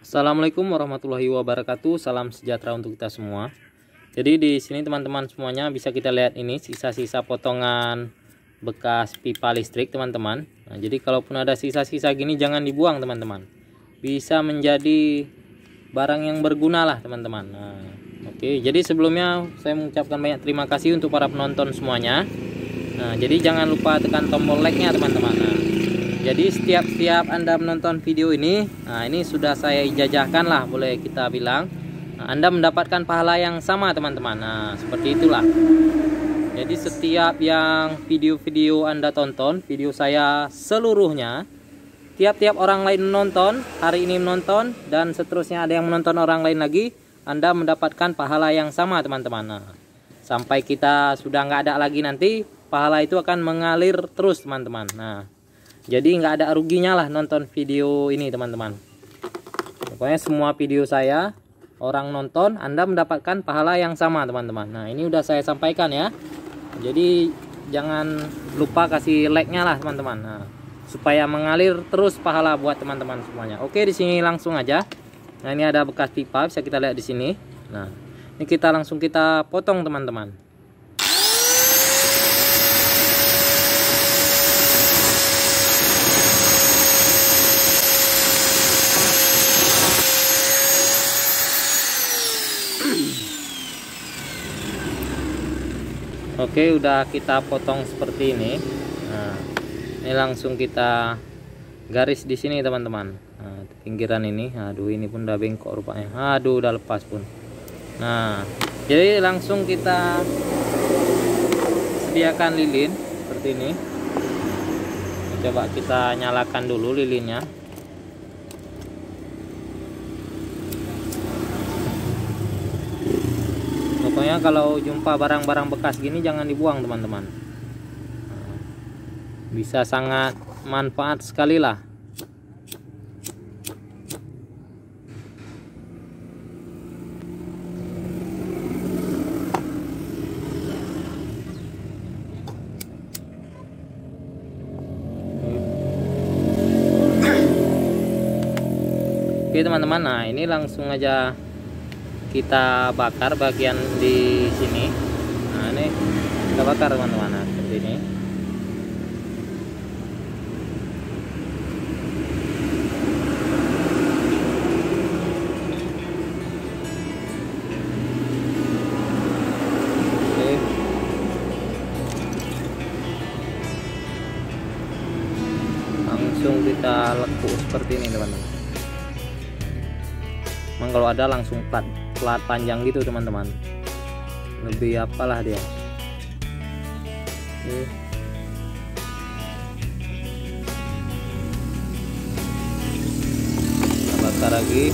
Assalamualaikum warahmatullahi wabarakatuh. Salam sejahtera untuk kita semua. Jadi di sini teman-teman semuanya bisa kita lihat ini sisa-sisa potongan bekas pipa listrik teman-teman. Nah, jadi kalaupun ada sisa-sisa gini jangan dibuang teman-teman. Bisa menjadi barang yang berguna lah teman-teman. Nah, oke. Jadi sebelumnya saya mengucapkan banyak terima kasih untuk para penonton semuanya. Nah, jadi jangan lupa tekan tombol like-nya teman-teman. Nah, jadi setiap Anda menonton video ini, nah ini sudah saya ijazahkan lah, boleh kita bilang. Nah, Anda mendapatkan pahala yang sama teman-teman. Nah, seperti itulah. Jadi setiap yang video-video Anda tonton, video saya seluruhnya, tiap-tiap orang lain menonton, hari ini menonton, dan seterusnya ada yang menonton orang lain lagi, Anda mendapatkan pahala yang sama teman-teman. Nah, sampai kita sudah nggak ada lagi nanti, pahala itu akan mengalir terus teman-teman. Nah, jadi nggak ada ruginya lah nonton video ini teman-teman. Pokoknya semua video saya orang nonton, Anda mendapatkan pahala yang sama teman-teman. Nah ini udah saya sampaikan ya. Jadi jangan lupa kasih like-nya lah teman-teman. Nah, supaya mengalir terus pahala buat teman-teman semuanya. Oke, di sini langsung aja. Nah ini ada bekas pipa bisa kita lihat di sini. Nah ini kita langsung kita potong teman-teman. Oke, udah kita potong seperti ini. Nah, ini langsung kita garis di sini teman-teman. Nah, pinggiran ini, aduh ini pun udah bengkok rupanya. Aduh, udah lepas pun. Nah, jadi langsung kita sediakan lilin seperti ini. Coba kita nyalakan dulu lilinnya. Pokoknya kalau jumpa barang-barang bekas gini jangan dibuang teman-teman. Bisa sangat manfaat sekali lah. Oke teman-teman, nah ini langsung aja kita bakar bagian di sini. Nah ini kita bakar teman-teman. Nah, seperti ini. Oke. Langsung kita lekuk seperti ini teman-teman. Memang kalau ada langsung plat panjang gitu teman-teman, lebih apalah dia. Oke. Kita bakar lagi.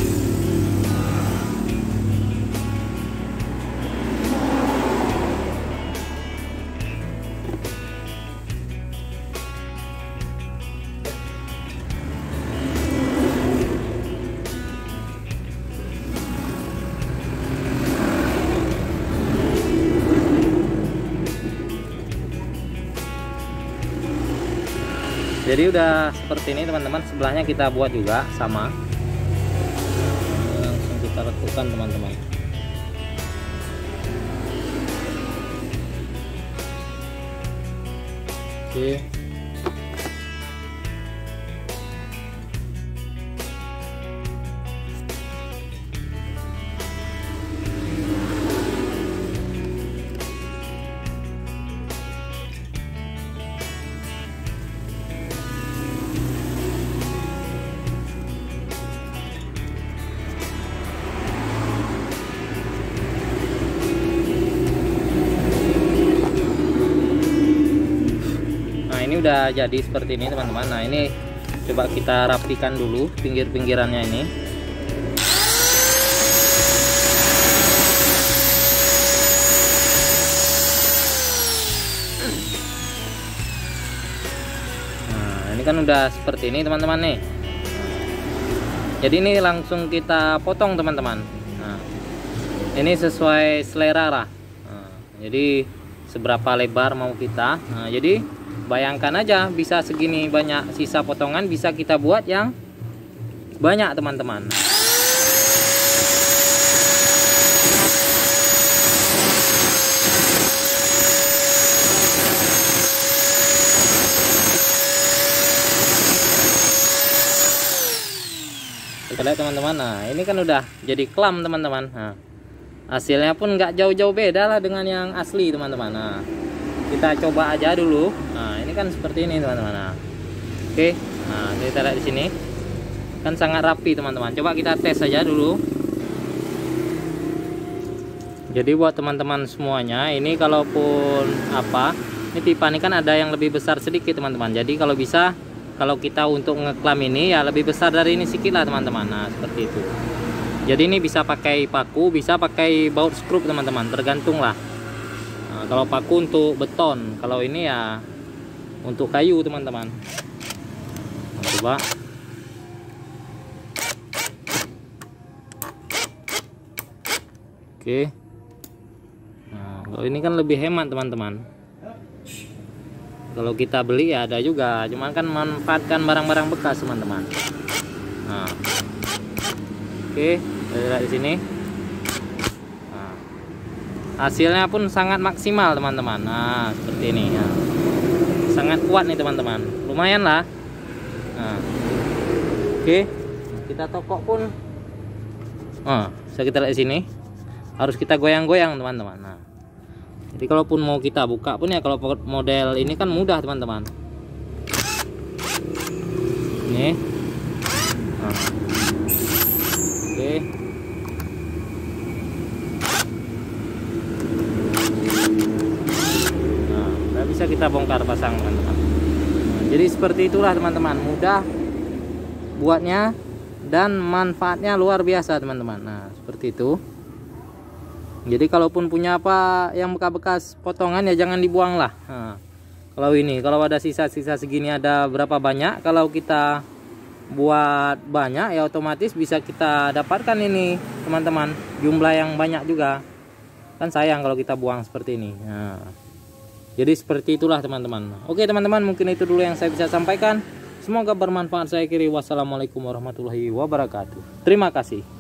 Jadi udah seperti ini teman-teman, sebelahnya kita buat juga sama. Langsung kita lekukkan teman-teman. Oke. Ini udah jadi seperti ini teman-teman. Nah ini coba kita rapikan dulu pinggir-pinggirannya ini. Nah ini kan udah seperti ini teman-teman nih. Jadi ini langsung kita potong teman-teman. Nah ini sesuai selera lah. Nah, jadi seberapa lebar mau kita. Nah jadi bayangkan aja bisa segini banyak sisa potongan, bisa kita buat yang banyak teman-teman. Kita lihat teman-teman. Nah, ini kan udah jadi klam teman-teman. Nah, hasilnya pun nggak jauh-jauh beda lah dengan yang asli teman-teman. Nah, kita coba aja dulu. Nah, ini kan seperti ini teman-teman. Nah, oke. Nah, kita lihat di sini. Kan sangat rapi teman-teman. Coba kita tes saja dulu. Jadi buat teman-teman semuanya, ini kalaupun apa, ini pipa ini kan ada yang lebih besar sedikit teman-teman. Jadi kalau bisa, kalau kita untuk ngeklam ini ya lebih besar dari ini sedikit lah teman-teman. Nah, seperti itu. Jadi ini bisa pakai paku, bisa pakai baut skrup teman-teman, tergantung lah. Nah, kalau paku untuk beton, kalau ini ya untuk kayu teman-teman. Nah, coba. Oke. Nah, kalau ini kan lebih hemat teman-teman. Kalau kita beli ya ada juga, cuman kan manfaatkan barang-barang bekas teman-teman. Nah, oke, kita lihat di sini. Nah, hasilnya pun sangat maksimal teman-teman. Nah, seperti ini ya. Sangat kuat nih teman-teman. Lumayan lah. Nah, oke, kita tokok pun. Bisa kita lihat di sini. Harus kita goyang-goyang teman-teman. Nah, jadi kalaupun mau kita buka pun ya, kalau model ini kan mudah teman-teman. Ini. Nah. Oke. Nah, udah bisa kita bongkar pasang teman-teman. Nah, jadi seperti itulah teman-teman, mudah buatnya dan manfaatnya luar biasa teman-teman. Nah, seperti itu. Jadi kalaupun punya apa yang bekas-bekas potongan ya jangan dibuang lah. Nah, kalau ada sisa-sisa segini, ada berapa banyak, kalau kita buat banyak ya otomatis bisa kita dapatkan ini teman-teman, jumlah yang banyak juga. Kan sayang kalau kita buang seperti ini. Nah, jadi seperti itulah teman-teman. Oke teman-teman, mungkin itu dulu yang saya bisa sampaikan. Semoga bermanfaat. Saya akhiri, wassalamualaikum warahmatullahi wabarakatuh. Terima kasih.